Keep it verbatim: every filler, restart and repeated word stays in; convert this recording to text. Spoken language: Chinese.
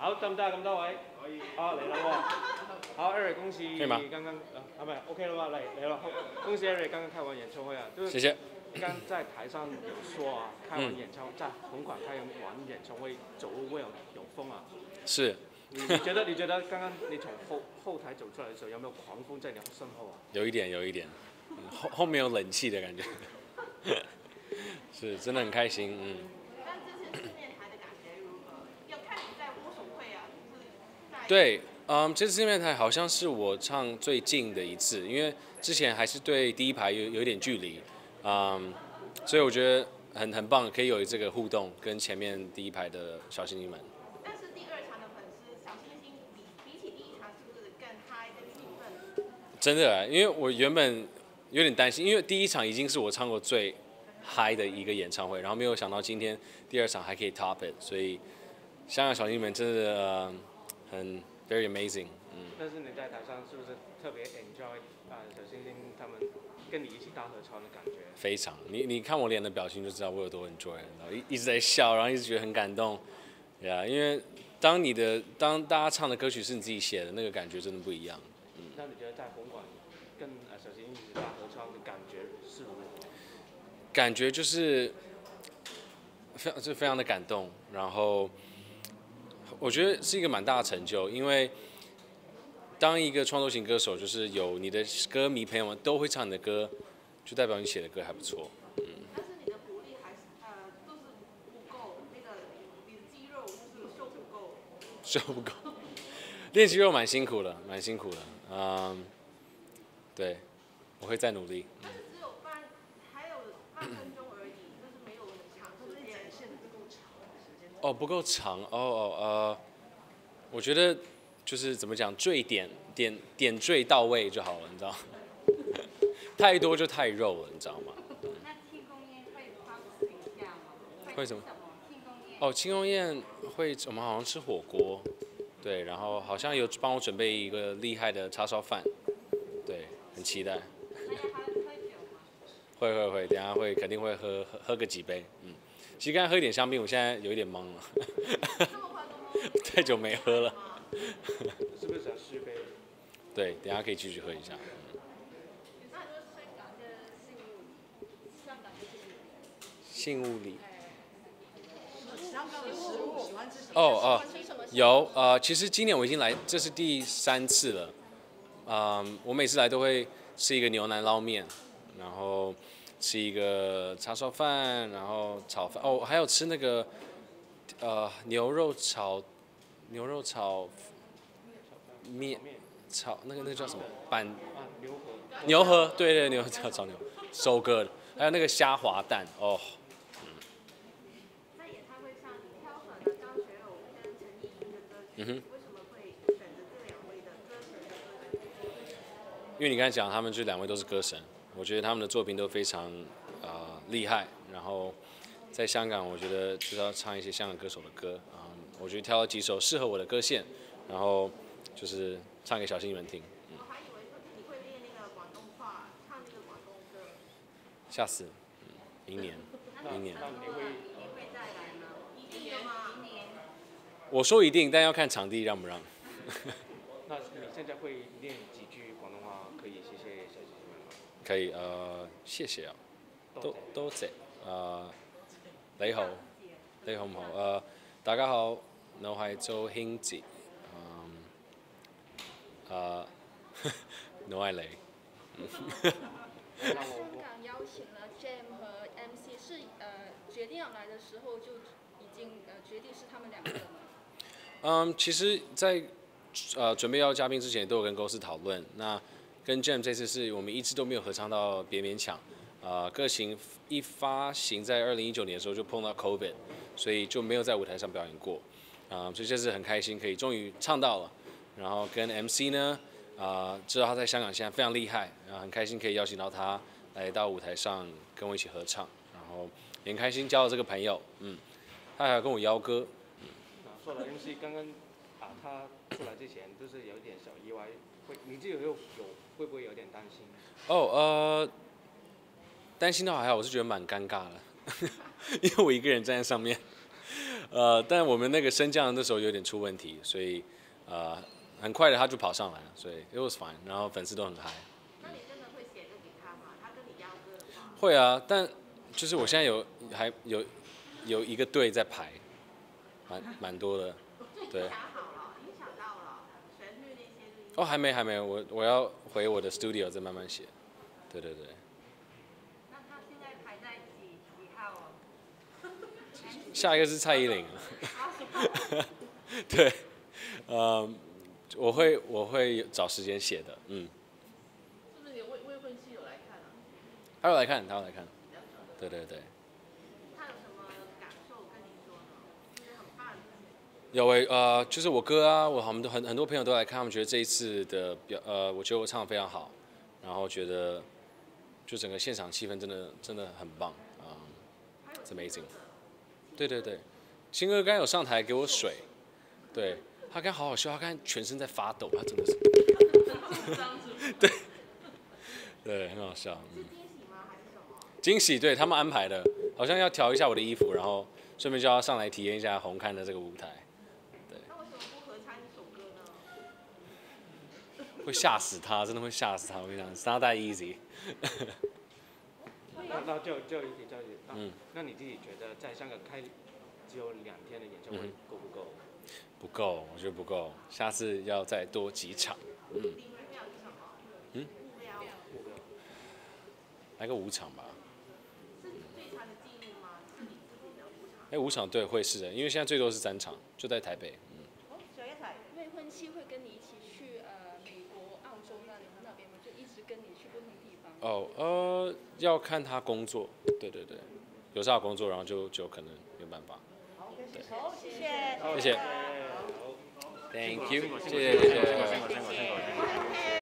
好，得唔得？咁多位，可以。好，嚟啦喎。好 ，Eric，恭喜刚刚啊，啊唔係 ，OK 了吧？嚟嚟了，恭喜 Eric 刚刚开完演唱会啊，就是。 谢谢。 刚在台上有说啊，开完演唱会，在红馆开完演唱会，走路会有有风啊。 是。 你你觉得你觉得刚刚你从后后台走出来的时候，有没有狂风在你身后啊？ 有一点，有一点，后后面有冷气的感觉。是，真的很开心，嗯。 但这次四面台的感觉如何？要看你在握手会啊，就是在。 对，嗯，这次四面台好像是我唱最近的一次，因为之前还是对第一排有有一点距离，嗯，所以我觉得很很棒，可以有这个互动，跟前面第一排的小星星们。 但是第二场的粉丝小星星比比起第一场是不是更嗨更兴奋？ 真的啊，因为我原本有点担心，因为第一场已经是我唱过最嗨的一个演唱会，然后没有想到今天第二场还可以 top it， 所以香港小星们真的、呃、很 very amazing， 嗯。 但是你在台上是不是特别 enjoy 啊、呃、小星星他们跟你一起大合唱的感觉？ 非常，你你看我脸的表情就知道我有多 enjoy， 然后一一直在笑，然后一直觉得很感动，对啊，因为当你的当大家唱的歌曲是你自己写的，那个感觉真的不一样。嗯。 那你觉得在红馆跟呃小星星一起大合唱的感觉是如何？ 感觉就是非常就非常的感动，然后我觉得是一个蛮大的成就，因为当一个创作型歌手，就是有你的歌迷朋友们都会唱你的歌，就代表你写的歌还不错，嗯。 但是你的鼓励还是呃都是不够，那个你的肌肉就是瘦不够。 瘦不够，练肌肉蛮辛苦的，蛮辛苦的，嗯，对，我会再努力。 但是只有半，还有半分钟而已，就是没有长时间。展现的不够长时间。 哦，不够长，哦哦呃，我觉得就是怎么讲，缀点点点缀到位就好了，你知道？太多就太肉了，你知道吗？ 那庆功宴会发请假吗？ 会什么？ 庆功宴。 哦，庆功宴会我们好像吃火锅，对，然后好像有帮我准备一个厉害的叉烧饭，对，很期待。 那要喝喝酒吗？ 会会会，等下会肯定会喝喝喝个几杯，嗯。其实刚才喝一点香槟，我现在有一点懵了，太久没喝了。 是不是想续杯？ 对，等下可以继续喝一下。嗯、 那就是香港的信物，香港的信物礼。 香港的食物，喜欢吃什么？ 哦哦，有呃，其实今年我已经来，这是第三次了。嗯、呃，我每次来都会吃一个牛腩捞面，然后吃一个叉烧饭，然后炒饭。哦，还有吃那个呃牛肉炒牛肉炒面炒那个那个叫什么板牛河。 牛河，对对，牛河炒炒牛 ，so good。还有那个虾滑蛋，哦。 在演唱会上，你挑选了张学友跟陈奕迅的歌曲， 嗯哼。 为什么会选择这两位的歌神的歌曲？ 因为你刚才讲，他们这两位都是歌神，我觉得他们的作品都非常呃厉害。然后在香港，我觉得就是要唱一些香港歌手的歌啊、嗯，我觉得挑了几首适合我的歌线，然后就是唱给小星们听。 嗯、我还以为说你会练那个广东话，唱那个广东歌。 吓死，嗯，明年，明年。 那你会你会再来吗？一定的吗？明年。 我说一定，但要看场地让不让。 那你现在会练几句广东话？可以谢谢小星星们吗？ 可以，呃，謝謝啊，多多謝，誒，你好，你好唔好？誒，大家好，我係周興哲，嗯，誒，我愛你。 香港邀請了 Jam 和 M C， 是呃決定要來的時候就已經呃決定是他們兩個了嗎？ 嗯，其實在呃準備邀嘉賓之前，都有跟公司討論。那跟 Jam 這次是我們一直都沒有合唱到別勉強。呃，個行一發行在二零一九年的時候就碰到 COVID， 所以就沒有在舞台上表演過。啊、呃，所以這次很開心可以終於唱到了。然後跟 M C 呢，啊、呃，知道他在香港現在非常厲害，然後很開心可以邀請到他來到舞台上跟我一起合唱，然後也很開心交到這個朋友，嗯，他還有跟我邀歌。 嗯，說到 M C， 剛剛啊，他出來之前就是有點小意外，會你自己有有會不會有點擔心？ 哦，呃，擔心倒還好，我是覺得蠻尷尬的，因為我一個人站在上面， 呃，但我们那个升降那时候有点出问题，所以呃很快的他就跑上来了，所以 it was fine， 然后粉丝都很嗨。 那你真的会写歌给他吗？他跟你要歌的话？ 会啊，但就是我现在有还有有一个队在排，蛮蛮多的，对。 想好了，已经想到了，旋律那些。 哦，还没还没，我我要回我的 studio 再慢慢写。对对对。 那他现在排在几几号哦？ 下一个是蔡依林。对，呃，我会我会找时间写的，嗯。 是不是你未未婚妻有来看啊？ 他要来看，他要来看。对对对。 他有什么感受跟你说呢？就是很怕。 有诶、欸，呃，就是我哥啊，我很多很很多朋友都来看，他们觉得这一次的表，呃，我觉得我唱得非常好，然后觉得就整个现场气氛真的真的很棒啊、um, ，it's amazing。对对对，新哥刚刚有上台给我水，对他刚好好笑，他刚全身在发抖，他真的是，对，对，很好笑。嗯、惊喜，对他们安排的，好像要调一下我的衣服，然后顺便就要上来体验一下红磡的这个舞台。对。 那为什么不合唱一首歌呢？ 会吓死他，真的会吓死他。我跟你讲 ，It's not that easy 那那就就一题，就一题。嗯。那你自己觉得在香港开只有两天的演唱会够不够？ 不够，我觉得不够。下次要再多几场。嗯。嗯。来个五场吧。 是最长的记录吗？是你自己的五场？ 哎，五场对，会是的，因为现在最多是三场，就在台北。嗯。 哦，小叶彩。 未婚妻会跟你一起去呃美国、澳洲那那边吗？就一直跟你去不同地方。 哦，呃，要看他工作，对对对，有时候工作，然后就就可能没有办法。 好，谢谢。 谢谢。Thank you，谢谢谢谢。